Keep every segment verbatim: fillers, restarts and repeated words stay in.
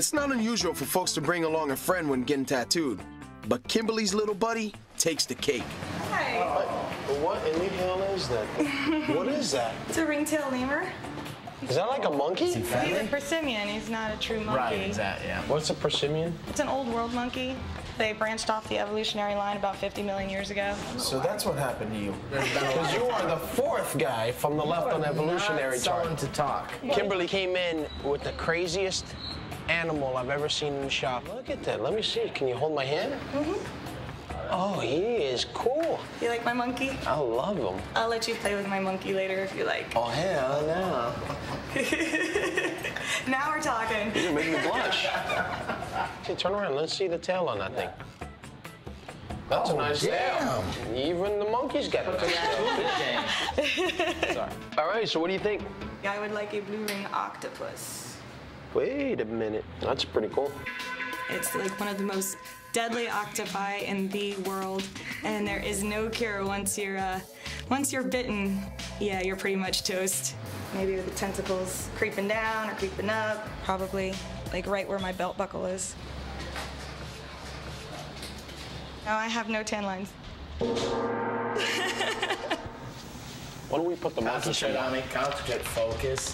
It's not unusual for folks to bring along a friend when getting tattooed, but Kimberly's little buddy takes the cake. Hi. Uh, what in the hell is that? What is that? It's a ringtail lemur. Is that like a monkey? He's a persimmon. He's not a true monkey. Right, exactly, yeah. What's a persimmon? It's an old world monkey. They branched off the evolutionary line about fifty million years ago. So that's what happened to you. Because you are the fourth guy from the left on the evolutionary chart. Someone to talk. Kimberly came in with the craziest animal I've ever seen in the shop. Look at that. Let me see. Can you hold my hand? Mm-hmm. Oh, he is cool. You like my monkey? I love him. I'll let you play with my monkey later if you like. Oh, hell no. Now we're talking. You're making me blush. See, turn around. Let's see the tail on that thing. That's Oh, a nice damn. tail. Even the monkey's got a tail. Sorry. All right, so what do you think? I would like a blue ring octopus. Wait a minute. That's pretty cool. It's like one of the most deadly octopi in the world, and there is no cure once you're uh, once you're bitten. Yeah, you're pretty much toast. Maybe with the tentacles creeping down or creeping up, probably like right where my belt buckle is. No, I have no tan lines. Why don't we put the monkey Concentrate on me. Concentrate. Focus.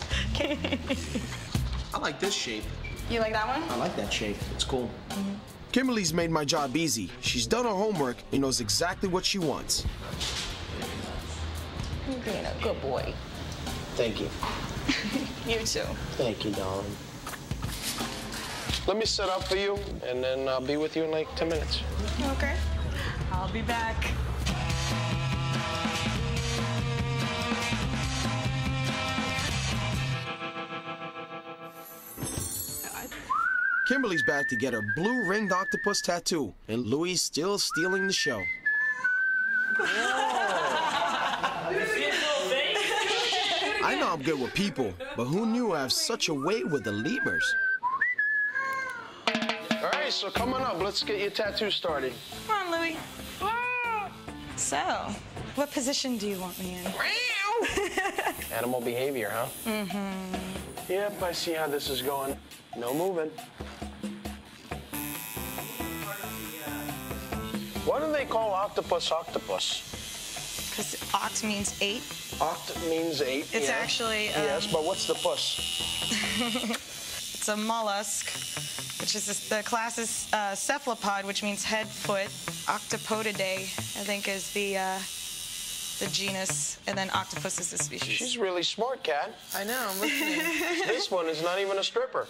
I like this shape. You like that one? I like that shape. It's cool. Mm-hmm. Kimberly's made my job easy. She's done her homework and knows exactly what she wants. You're being a good boy. Thank you. You too. Thank you, darling. Let me set up for you, and then I'll be with you in like ten minutes. Okay. I'll be back. Kimberly's back to get her blue ringed octopus tattoo, and Louis still stealing the show. I know I'm good with people, but who knew I have such a way with the lemurs? All right, so come on up. Let's get your tattoo started. Come on, Louis. So, what position do you want me in? Animal behavior, huh? Mm-hmm. Yep, I see how this is going. No moving. Why do they call octopus octopus? Because oct means eight. Oct means eight. It's yeah. actually, um, Yes, but what's the puss? It's a mollusk, which is this, the class is uh, cephalopod, which means head, foot. Octopodidae, I think, is the uh, the genus, and then octopus is the species. She's really smart, Kat. I know, I'm listening. This one is not even a stripper.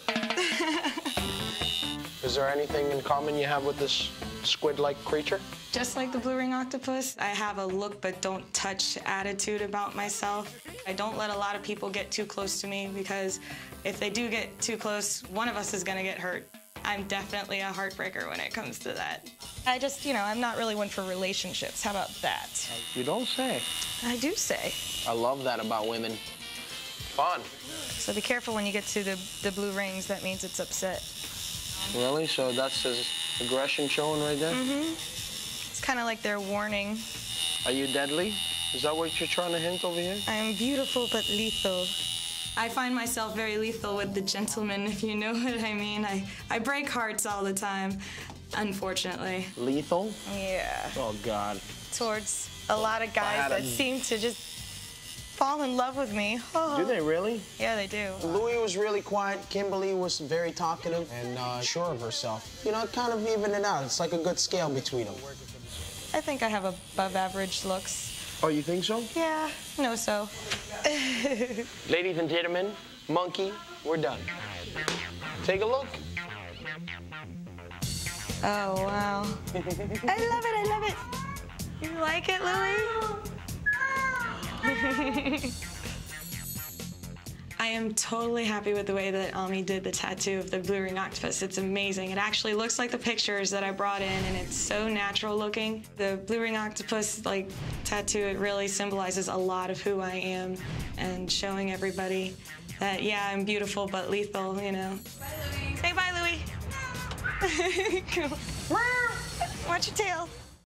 Is there anything in common you have with this squid-like creature? Just like the blue ring octopus, I have a look but don't touch attitude about myself. I don't let a lot of people get too close to me, because if they do get too close, one of us is gonna get hurt. I'm definitely a heartbreaker when it comes to that. I just, you know, I'm not really one for relationships. How about that? You don't say. I do say. I love that about women. Fun. So be careful when you get to the, the blue rings. That means it's upset. Really? So that's his aggression showing right there? Mm-hmm. It's kind of like they're warning. Are you deadly? Is that what you're trying to hint over here? I'm beautiful but lethal. I find myself very lethal with the gentlemen, if you know what I mean. I, I break hearts all the time, unfortunately. Lethal? Yeah. Oh, God. Towards a lot of guys that a... seem to just fall in love with me. Oh. Do they really? Yeah, they do. Louis was really quiet. Kimberly was very talkative and uh, sure of herself. You know, it kind of evened it out. It's like a good scale between them. I think I have above average looks. Oh, you think so? Yeah, no so. Ladies and gentlemen, monkey, we're done. Take a look. Oh, wow. I love it, I love it. You like it, Louis? I am totally happy with the way that Ami did the tattoo of the blue ring octopus. It's amazing. It actually looks like the pictures that I brought in, and it's so natural looking. The blue ring octopus like tattoo, it really symbolizes a lot of who I am, and showing everybody that, yeah, I'm beautiful but lethal, you know. Bye, Louis. Say bye, Louis. Watch your tail.